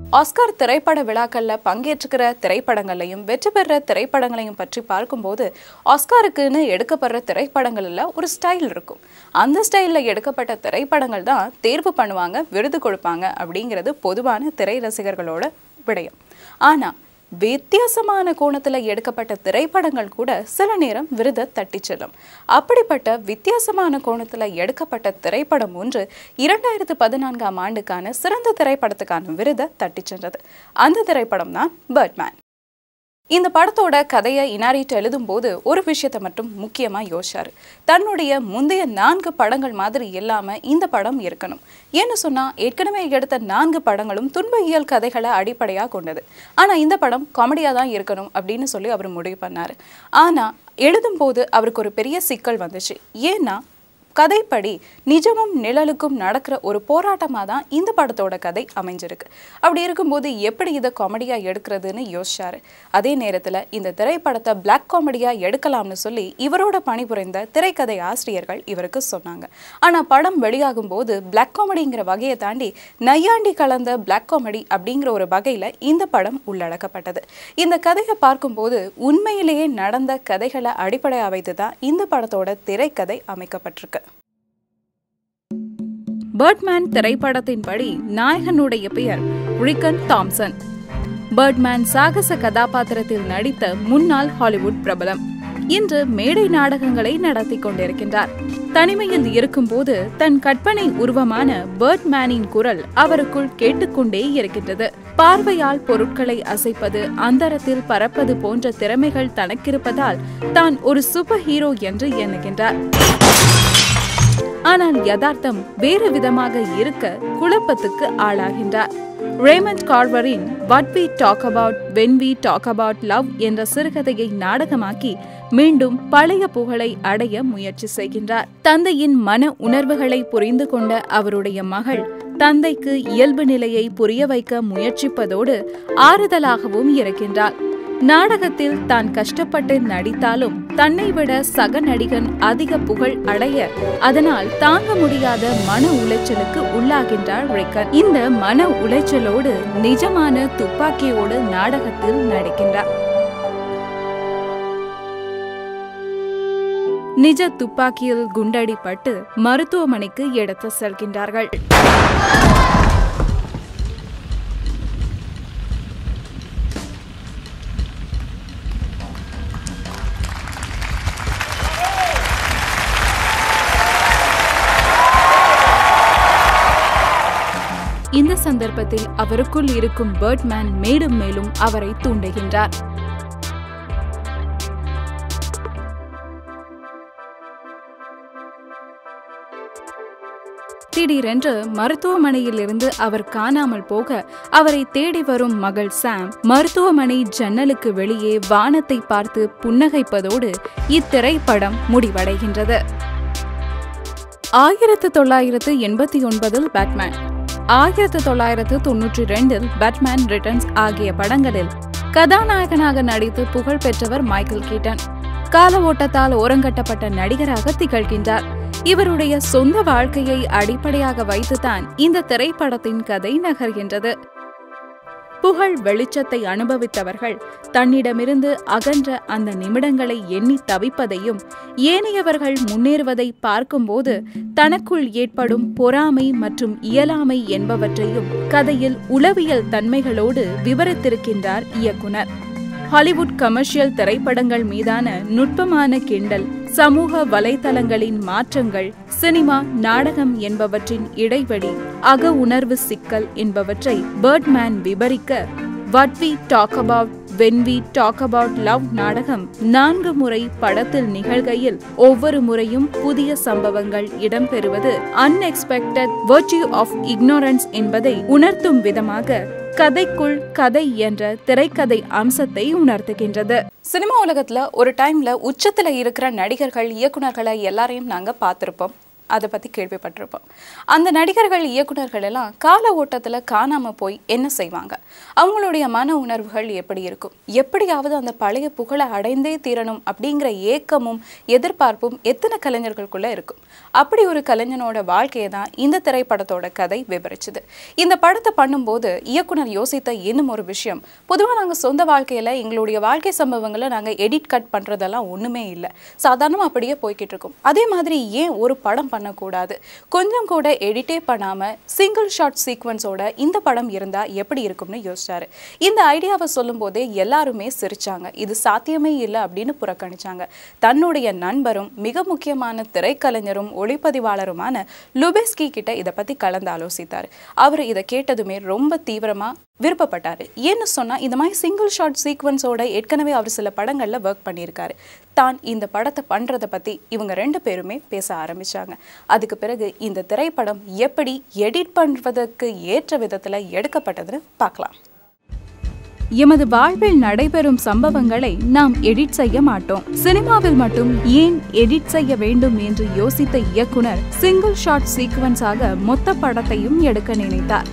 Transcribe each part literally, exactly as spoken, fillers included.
Oscar திரைப்பட விழாக்கள்ல பங்கேற்றுக்கிற திரைப்படங்களையும் வெற்றி பெற திரைப்படங்களையும் பற்றி பார்க்கும்போது ஆஸ்காருக்குன்னு எடுக்கப்படுற திரைப்படங்கள்ல ஒரு ஸ்டைல் இருக்கும். அந்த ஸ்டைல்ல எடுக்கப்பட்ட திரைப்படங்கள் தான் தேர்வு பண்ணுவாங்க, விருது கொடுப்பாங்க அப்படிங்கிறது பொதுவான திரை ரசிகர்களோட விடயம். ஆனா வித்தியாசமான கோணத்துல எடுக்கப்பட்ட திரைப்படங்கள் கூட சில நேரம் விருதை தட்டி செல்லும். அப்படிப்பட்ட வித்தியாசமான கோணத்துல எடுக்கப்பட்ட திரைப்படம் ஒன்று இரண்டாயிரத்து பதினான்காம் ஆண்டுக்கான சிறந்த திரைப்படத்துக்கான விருதை தட்டி சென்றது. அந்த திரைப்படம் தான் பர்ட்மேன். இந்த படத்தோட கதையை இனாரிட் எழுதும் போது ஒரு விஷயத்தை மட்டும் முக்கியமா யோசிச்சாரு. தன்னுடைய முந்தைய நான்கு படங்கள் மாதிரி இல்லாம இந்த படம் இருக்கணும். ஏன்னு சொன்னா ஏற்கனவே எடுத்த நான்கு படங்களும் துன்ப இயல் கதைகளை அடிப்படையா கொண்டது. ஆனா இந்த படம் காமெடியா தான் இருக்கணும் அப்படின்னு சொல்லி அவர் முடிவு பண்ணாரு. ஆனா எழுதும் போது அவருக்கு ஒரு பெரிய சிக்கல் வந்துச்சு. ஏன்னா கதைப்படி நிஜமும் நிழலுக்கும் நடக்கிற ஒரு போராட்டமாக தான் இந்த படத்தோட கதை அமைஞ்சிருக்கு. அப்படி இருக்கும்போது எப்படி இதை காமெடியாக எடுக்கிறதுன்னு யோசிச்சாரு. அதே நேரத்தில் இந்த திரைப்படத்தை பிளாக் காமெடியாக எடுக்கலாம்னு சொல்லி இவரோட பணிபுரிந்த திரைக்கதை ஆசிரியர்கள் இவருக்கு சொன்னாங்க. ஆனால் படம் வெளியாகும் போது பிளாக் காமெடிங்கிற வகையை தாண்டி நையாண்டி கலந்த பிளாக் காமெடி அப்படிங்கிற ஒரு வகையில் இந்த படம் உள்ளடக்கப்பட்டது. இந்த கதையை பார்க்கும்போது உண்மையிலேயே நடந்த கதைகளை அடிப்படையாக வைத்து தான் இந்த படத்தோட திரைக்கதை அமைக்கப்பட்டிருக்கு. பர்ட்மேன் திரைப்படத்தின்படி நாயகனுடைய பெயர் ரிக்கன் தாம்சன். பர்ட்மேன் சாகச கதாபாத்திரத்தில் நடித்த முன்னாள் ஹாலிவுட் பிரபலம். இன்று மேடை நாடகங்களை நடத்தி கொண்டிருக்கின்றார். தனிமையில் இருக்கும்போது தன் கற்பனை உருவமான பர்ட்மேனின் குரல் அவருக்குள் கேட்டுக்கொண்டே இருக்கின்றது. பார்வையால் பொருட்களை அசைப்பது, அந்தரத்தில் பறப்பது போன்ற திறமைகள் தனக்கிருப்பதால் தான் ஒரு சூப்பர் ஹீரோ என்று எண்ணுகின்றார். ஆனால் யதார்த்தம் வேறு விதமாக இருக்க குழப்பத்துக்கு ஆளாகின்றார். ரேமண்ட் கார்வரின் what we talk about when we talk about love என்ற சிறுகதையை நாடகமாக்கி மீண்டும் பழைய புகழை அடைய முயற்சி செய்கின்றார். தந்தையின் மன உணர்வுகளை புரிந்து கொண்ட அவருடைய மகள் தந்தைக்கு இயல்பு நிலையை புரிய வைக்க முயற்சிப்பதோடு ஆறுதலாகவும் இருக்கின்றார். நாடகத்தில் தான் கஷ்டப்பட்டு நடித்தாலும் தன்னை விட சக நடிகன் அதிக புகழ் அடைய அதனால் தாங்க முடியாத மன உளைச்சலுக்கு உள்ளாகின்றார் ரிக்கன். இந்த மன உளைச்சலோடு நிஜமான துப்பாக்கியோடு நாடகத்தில் நடிக்கின்றார். நிஜ துப்பாக்கியில் குண்டடிப்பட்டு மருத்துவமனைக்கு எடுத்து செல்கின்றார்கள். இந்த சந்தர்ப்பத்தில் அவருக்குள் இருக்கும் பர்ட்மேன் மேலும் மேலும் அவரை தூண்டுகின்றார். திடீரென்று மருத்துவமனையில் இருந்து அவர் காணாமல் போக அவரை தேடி வரும் மகள் சாம் மருத்துவமனை ஜன்னலுக்கு வெளியே வானத்தை பார்த்து புன்னகைப்பதோடு இத்திரைப்படம் முடிவடைகின்றது. ஆயிரத்து தொள்ளாயிரத்து எண்பத்தி ஒன்பதில் பேட்மேன், ஆயிரத்து தொள்ளாயிரத்து தொன்னூற்றி ரெண்டில் பேட்மேன் ரிட்டர்ன்ஸ் ஆகிய படங்களில் கதாநாயகனாக நடித்து புகழ் பெற்றவர் மைக்கேல் கீட்டன். கால ஓட்டத்தால் ஓரங்கட்டப்பட்ட நடிகராக திகழ்கின்றார். இவருடைய சொந்த வாழ்க்கையை அடிப்படையாக வைத்துதான் இந்த திரைப்படத்தின் கதை நகர்கின்றது. புகழ் வெளிச்சத்தை அனுபவித்தவர்கள் தன்னிடமிருந்து அகன்ற அந்த நிமிடங்களை எண்ணி தவிப்பதையும் ஏனையவர்கள் முன்னேறுவதை பார்க்கும்போது தனக்குள் ஏற்படும் பொறாமை மற்றும் இயலாமை என்பவற்றையும் கதையில் உளவியல் தன்மைகளோடு விவரித்திருக்கின்றார் இயக்குனர். ஹாலிவுட் கமர்ஷியல் திரைப்படங்கள் மீதான நுட்பமான கிண்டல், சமூக வலைதளங்களின் மாற்றங்கள், சினிமா, நாடகம் என்பவற்றின் இடைவெளி, அக உணர்வு சிக்கல் என்பவற்றை பர்ட்மேன் விவரிக்க what we talk about when we talk about love நாடகம் நான்கு முறை படத்தில் நிகழ்கையில் ஒவ்வொரு முறையும் புதிய சம்பவங்கள் இடம்பெறுவது அன்எக்ஸ்பெக்டட் வர்ச்சியூ ஆஃப் இக்னோரன்ஸ் என்பதை உணர்த்தும் விதமாக கதைக்குள் கதை என்ற திரைக்கதை அம்சத்தை உணர்த்துகின்றது. சினிமா உலகத்துல ஒரு டைம்ல உச்சத்துல இருக்கிற நடிகர்கள், இயக்குனர்களை எல்லாரையும் நாங்க பார்த்திருப்போம். அதை பற்றி கேள்விப்பட்டிருப்போம். அந்த நடிகர்கள் இயக்குநர்கள் எல்லாம் கால ஓட்டத்தில் காணாமல் போய் என்ன செய்வாங்க, அவங்களுடைய மன உணர்வுகள் எப்படி இருக்கும், எப்படியாவது அந்த பழைய புகழை அடைந்தே தீரணும் அப்படிங்கிற ஏக்கமும் எதிர்பார்ப்பும் எத்தனை கலைஞர்களுக்குள்ளே இருக்கும். அப்படி ஒரு கலைஞனோட வாழ்க்கையை தான் இந்த திரைப்படத்தோட கதை விவரிச்சுது. இந்த படத்தை பண்ணும்போது இயக்குனர் யோசித்த இன்னும் ஒரு விஷயம், பொதுவாக நாங்கள் சொந்த வாழ்க்கையில் எங்களுடைய வாழ்க்கை சம்பவங்களை நாங்கள் எடிட் கட் பண்ணுறதெல்லாம் ஒன்றுமே இல்லை, சாதாரணமாக அப்படியே போய்கிட்டு இருக்கோம். அதே மாதிரி ஏன் ஒரு படம் பண்ணக்கூடாது, கொஞ்சம் கூட எடிட்டே பண்ணாமல் சிங்கிள் ஷாட் சீக்வன்ஸோட இந்த படம் இருந்தால் எப்படி இருக்கும்னு யோசிச்சாரு. இந்த ஐடியாவை சொல்லும் போதே எல்லாருமே சிரிச்சாங்க, இது சாத்தியமே இல்லை அப்படின்னு புறக்கணிச்சாங்க. தன்னுடைய நண்பரும் மிக முக்கியமான திரைக்கலைஞரும் ஒளிப்பதிவாளருமான லுபெஸ்கி கிட்ட இதை பற்றி கலந்து ஆலோசித்தார். அவர் இதை கேட்டதுமே ரொம்ப தீவிரமாக விருப்பப்பட்டார். ஏன்னு சொன்னால் இந்த மாதிரி சிங்கிள் ஷாட் சீக்வன்ஸோட ஏற்கனவே அவர் சில படங்களில் ஒர்க் பண்ணியிருக்காரு. தான் இந்த படத்தை பண்ணுறதை பற்றி இவங்க ரெண்டு பேருமே பேச ஆரம்பித்தாங்க. அதுக்கு பிறகு இந்த திரைப்படம் எப்படி எடிட் பண்ணுவதற்கு ஏற்ற விதத்தில் எடுக்கப்பட்டதுன்னு பார்க்கலாம். எமது வாழ்வில் நடைபெறும் சம்பவங்களை நாம் எடிட் செய்ய மாட்டோம். சினிமாவில் மட்டும் ஏன் எடிட் செய்ய வேண்டும் என்று யோசித்த இயக்குனர் சிங்கிள் ஷாட் சீக்வன்ஸாக மொத்த படத்தையும் எடுக்க நினைத்தார்.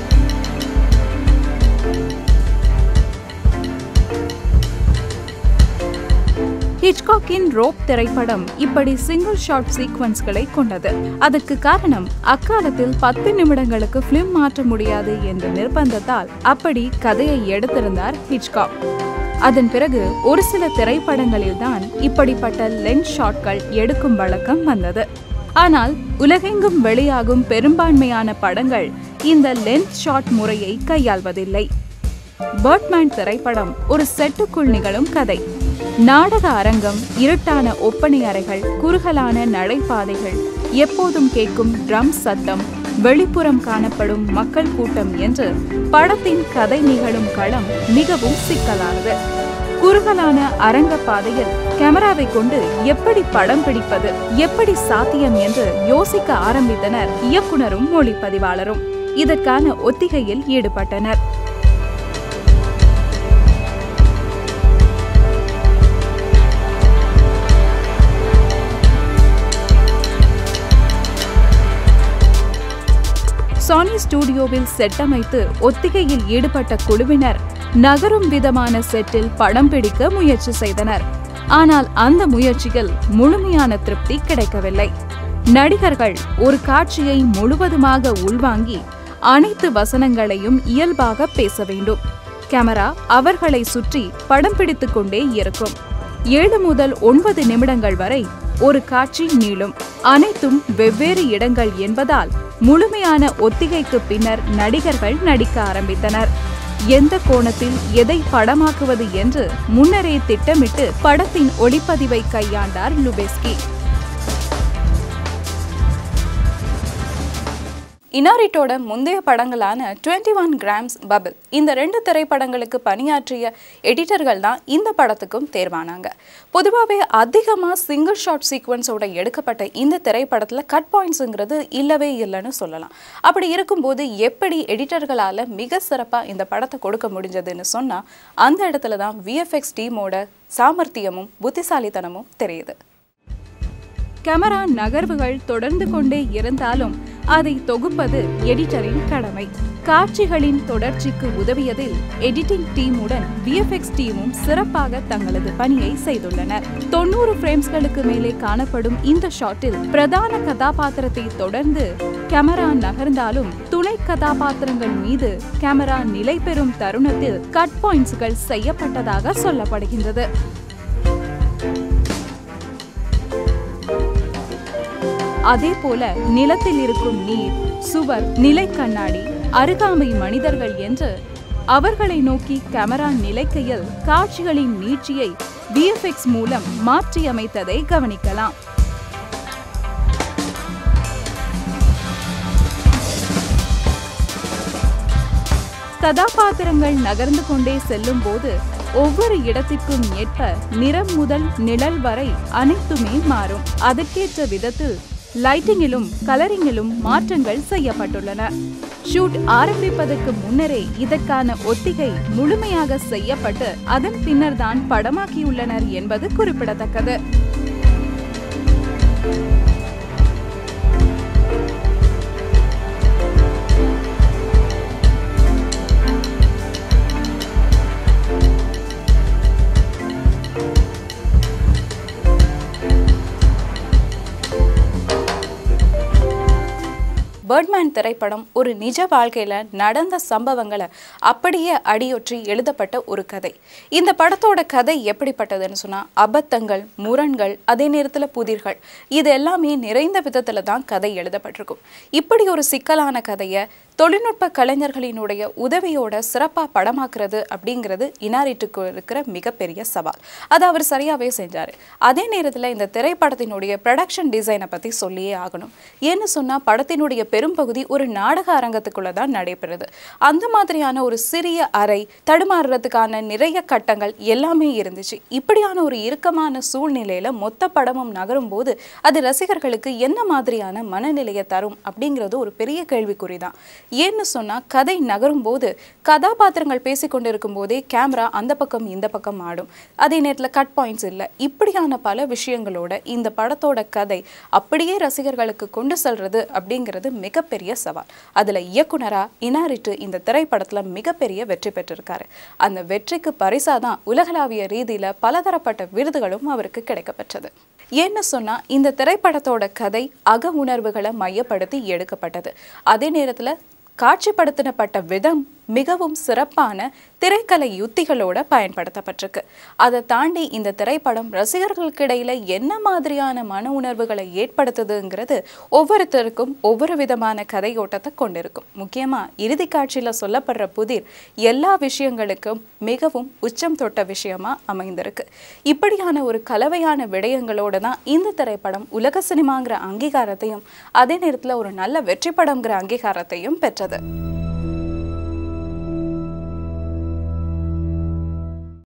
ஹிட்ச்காக்கின் ரோப் திரைப்படம் இப்படி சிங்கிள் ஷாட் சீக்வன்ஸ்களை கொண்டது. அதற்கு காரணம் அக்காலத்தில் பத்து நிமிடங்களுக்கு பிலிம் மாற்ற முடியாது என்ற நிர்பந்தத்தால் அப்படி கதையை எடுத்திருந்தார் ஹிட்ச்காக். அதன் பிறகு ஒரு சில திரைப்படங்களில் தான் இப்படிப்பட்ட லென்ஸ் ஷாட்கள் எடுக்கும் வழக்கம் வந்தது. ஆனால் உலகெங்கும் வெளியாகும் பெரும்பான்மையான படங்கள் இந்த லென்ஸ் ஷாட் முறையை கையாள்வதில்லை. பர்ட்மேன் திரைப்படம் ஒரு செட்டுக்குள் நிகழும் கதை. நாடக அரங்கம், இருட்டான ஒப்பனை அறைகள், குறுகலான நடைபாதைகள், எப்போதும் கேட்கும் ட்ரம் சத்தம், வெளிப்புறம் காணப்படும் மக்கள் கூட்டம் என்று படத்தின் கதை நிகழும் களம் மிகவும் சிக்கலானது. குறுகலான அரங்க பாதையில் கேமராவை கொண்டு எப்படி படம் பிடிப்பது, எப்படி சாத்தியம் என்று யோசிக்க ஆரம்பித்தனர் இயக்குனரும் ஒளிப்பதிவாளரும். இதற்கான ஒத்திகையில் ஈடுபட்டனர். சானி ஸ்டுடியோவில் செட்டமைத்து ஒத்திகையில் ஈடுபட்ட குழுவினர் நகரும் விதமான செட்டில் படம் பிடிக்க முயற்சி செய்தனர். ஆனால் அந்த முயற்சியில் முழுமையான திருப்தி கிடைக்கவில்லை. நடிகர்கள் ஒரு காட்சியை முழுவதுமாக உள்வாங்கி அனைத்து வசனங்களையும் இயல்பாக பேச வேண்டும். கேமரா அவர்களை சுற்றி படம் பிடித்துக் கொண்டே இருக்கும். ஏழு முதல் ஒன்பது நிமிடங்கள் வரை ஒரு காட்சி நீளும். அனைத்தும் வெவ்வேறு இடங்கள் என்பதால் முழுமையான ஒத்திகைக்கு பின்னர் நடிகர்கள் நடிக்க ஆரம்பித்தனர். எந்த கோணத்தில் எதை படமாக்குவது என்று முன்னரே திட்டமிட்டு படத்தின் ஒளிப்பதிவை கையாண்டார் லுபெஸ்கி. இனாரிட்டோட முந்தைய படங்களான டுவெண்ட்டி ஒன் கிராம்ஸ், பபிள் இந்த ரெண்டு திரைப்படங்களுக்கு பணியாற்றிய எடிட்டர்கள் தான் இந்த படத்துக்கும் தேர்வானாங்க. பொதுவாகவே அதிகமாக சிங்கிள் ஷாட் சீக்வன்ஸோட எடுக்கப்பட்ட இந்த திரைப்படத்தில் கட் பாயிண்ட்ஸுங்கிறது இல்லவே இல்லைன்னு சொல்லலாம். அப்படி இருக்கும்போது எப்படி எடிட்டர்களால் மிக சிறப்பாக இந்த படத்தை கொடுக்க முடிஞ்சதுன்னு சொன்னால் அந்த இடத்துல தான் விஎஃப்எக்ஸ் டீமோட சாமர்த்தியமும் புத்திசாலித்தனமும் தெரியுது. கேமரா நகர்வுகள் தொடர்ந்து கொண்டே இருந்தாலும் அதை தொகுப்பது எடிட்டரின் கடமை. காட்சிகளின் தொடர்ச்சிக்கு உதவியதில் எடிட்டிங் டீமுடன் விஎஃப்எக்ஸ் டீமும் சிறப்பாக தங்களது பணியை செய்துள்ளனர். தொண்ணூறு பிரேம்ஸ்களுக்கு மேலே காணப்படும் இந்த ஷாட்டில் பிரதான கதாபாத்திரத்தை தொடர்ந்து கேமரா நகர்ந்தாலும் துணை கதாபாத்திரங்கள் மீது கேமரா நிலை பெறும் தருணத்தில் கட் பாயிண்ட்ஸ்கள் செய்யப்பட்டதாக சொல்லப்படுகின்றது. அதே போல நிலத்தில் இருக்கும் நீர், சுவர், நிலை கண்ணாடி, அருகாமை மனிதர்கள் என்று அவர்களை நோக்கி கேமரா நிலைக்கையில் காட்சிகளின் நீட்சியை விஎஃப்எக்ஸ் மூலம் மாற்றியமைத்ததை கவனிக்கலாம். கதாபாத்திரங்கள் நகர்ந்து கொண்டே செல்லும் போது ஒவ்வொரு இடத்திற்கும் ஏற்ப நிறம் முதல் நிழல் வரை அனைத்துமே மாறும். அதற்கேற்ற விதத்தில் லைட்டிங்கிலும் கலரிங்கிலும் மாற்றங்கள் செய்யப்பட்டுள்ளன. ஷூட் ஆரம்பிப்பதற்கு முன்னரே இதற்கான ஒத்திகை முழுமையாக செய்யப்பட்டு அதன் பின்னர் தான் படமாக்கியுள்ளனர் என்பது குறிப்பிடத்தக்கது. பேர்ட்மேன் திரைப்படம் ஒரு நிஜ வாழ்க்கையில நடந்த சம்பவங்களை அப்படியே அடியொற்றி எழுதப்பட்ட ஒரு கதை. இந்த படத்தோட கதை எப்படிப்பட்டதுன்னு சொன்னா அபத்தங்கள், முரண்கள், அதே நேரத்துல புதிர்கள், இது எல்லாமே நிறைந்த விதத்துல தான் கதை எழுதப்பட்டிருக்கும். இப்படி ஒரு சிக்கலான கதையை தொழில்நுட்ப கலைஞர்களினுடைய உதவியோட சிறப்பா படமாக்குறது அப்படிங்கிறது இனாரிட்டுக்கு இருக்கிற மிகப்பெரிய சவால். அதை அவர் சரியாவே செஞ்சாரு. அதே நேரத்தில் இந்த திரைப்படத்தினுடைய ப்ரொடக்ஷன் டிசைனை பத்தி சொல்லியே ஆகணும். ஏன்னு சொன்னா படத்தினுடைய பெரும்பகுதி ஒரு நாடக அரங்கத்துக்குள்ள தான் நடைபெறுது. அந்த மாதிரியான ஒரு சிறிய அறை, தடுமாறுறதுக்கான நிறைய கட்டங்கள் எல்லாமே இருந்துச்சு. இப்படியான ஒரு இறுக்கமான சூழ்நிலையில மொத்த படமும் நகரும் போது அது ரசிகர்களுக்கு என்ன மாதிரியான மனநிலையை தரும் அப்படிங்கிறது ஒரு பெரிய கேள்விக்குறிதான். ஏன்னு சொன்னா கதை நகரும் போது கதாபாத்திரங்கள் பேசிக்கொண்டிருக்கும் போதே கேமரா அந்த பக்கம் இந்த பக்கம் ஆடும். அதே நேரத்தில் கட் பாயிண்ட்ஸ் இல்லை. இப்படியான பல விஷயங்களோட இந்த படத்தோட கதை அப்படியே ரசிகர்களுக்கு கொண்டு செல்றது அப்படிங்கிறது மிகப்பெரிய சவால். அதுல இயக்குனரா இனாரிட்டு இந்த திரைப்படத்துல மிகப்பெரிய வெற்றி பெற்றிருக்காரு. அந்த வெற்றிக்கு பரிசாதான் உலகளாவிய ரீதியில பலதரப்பட்ட விருதுகளும் அவருக்கு கிடைக்கப்பெற்றது. ஏன்னு சொன்னா இந்த திரைப்படத்தோட கதை அக உணர்வுகளை மையப்படுத்தி எடுக்கப்பட்டது. அதே நேரத்துல காட்சிப்படுத்தப்பட்ட விதம் மிகவும் சிறப்பான திரைக்கலை யுத்திகளோட பயன்படுத்தப்பட்டிருக்கு. அதை தாண்டி இந்த திரைப்படம் ரசிகர்களுக்கு இடையில என்ன மாதிரியான மன உணர்வுகளை ஏற்படுத்துதுங்கிறது ஒவ்வொருத்தருக்கும் ஒவ்வொரு விதமான கதையோட்டத்தை கொண்டிருக்கும். முக்கியமா இறுதி காட்சியில சொல்லப்படுற புதிர் எல்லா விஷயங்களுக்கும் மிகவும் உச்சம் தொட்ட விஷயமா அமைந்திருக்கு. இப்படியான ஒரு கலவையான விடயங்களோட தான் இந்த திரைப்படம் உலக சினிமாங்கிற அங்கீகாரத்தையும் அதே நேரத்துல ஒரு நல்ல வெற்றி படம்ங்கிற அங்கீகாரத்தையும் பெற்றது.